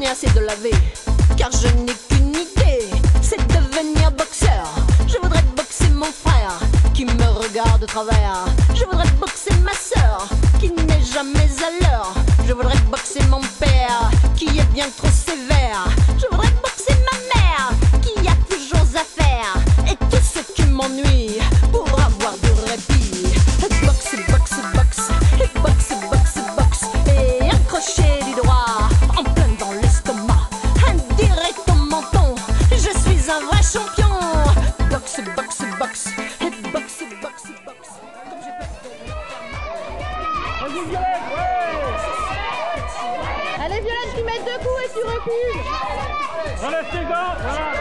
assez de laver, car je n'ai qu'une idée, c'est de devenir boxeur. Je voudrais boxer mon frère, qui me regarde de travers. Je voudrais boxer ma sœur, qui n'est jamais à l'heure. Je voudrais boxer mon père, qui est bien trop sévère. Je voudrais boxer ma mère, qui a toujours à faire, et tout ce qui m'ennuie, pour avoir du répit. Boxe, boxe, boxe, et boxe, boxe, boxe, et un crochet du droit, en plein dans l'estomac, un direct au menton. Je suis un vrai champion. Boxe, boxe, boxe, et boxe, boxe, boxe. Comme j'ai peur de me faire mal. Vas-y Violette, ouais. Allez Violette, tu mets 2 coups et tu recules. Relève tes gants, voilà.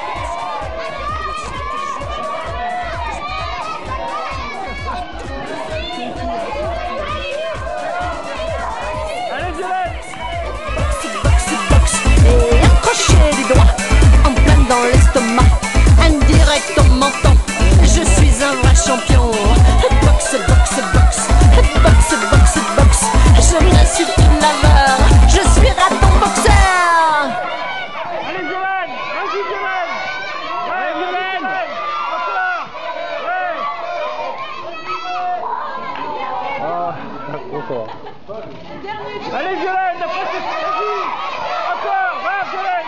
Allez Violette. Boxe, boxe, boxe, et un crochet du droit, en plein dans l'estomac, un direct au menton. Je suis un vrai champion. Boxe, boxe, boxe, boxe, boxe, boxe. Je ne suis plus laveur, je suis raton boxeur. Allez Violaine, vas-y Violaine. Allez Violaine. Encore. Ouais. Trop fort. Allez Violaine, après c'est vas-y. Encore, va Violaine.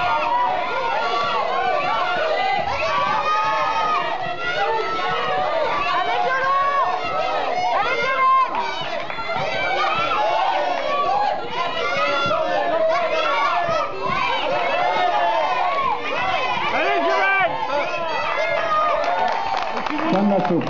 Allez Violette. Allez Violette. Allez Violaine. Comme la soupe.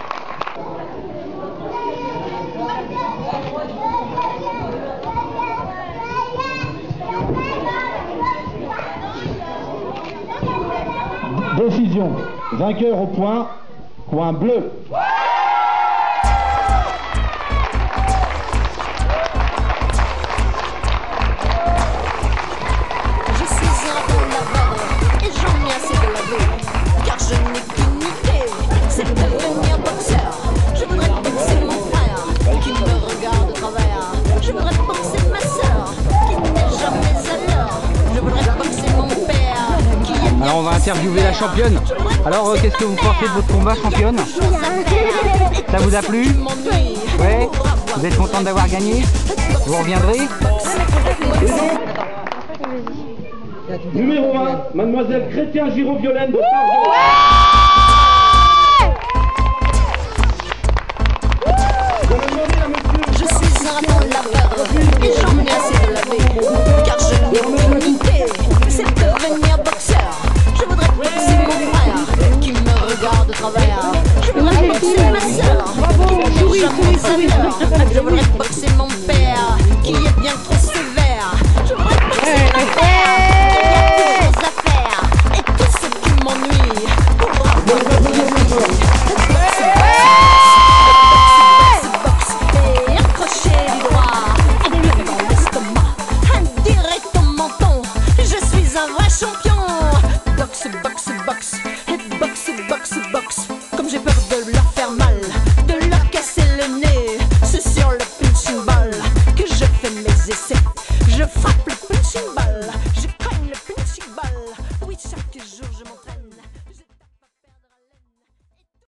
Décision. Vainqueur au point. Coin bleu. Je suis un raton laveur, et j'en ai assez de laver, car je n'ai qu'une idée, c'est de devenir boxeur. Je voudrais boxer mon frère, qui me regarde de travers. Je voudrais boxer ma sœur, qui n'est jamais à l'heure. Je voudrais boxer mon père, qui est bien. Alors on va interviewer la championne. Alors qu'est-ce que vous pensez de votre combat, championne? Ça vous a plu? Ouais. Vous êtes contente d'avoir gagné? Vous reviendrez? Numéro 1, Mademoiselle Chrétien Giraud-Violaine de Sarzeau.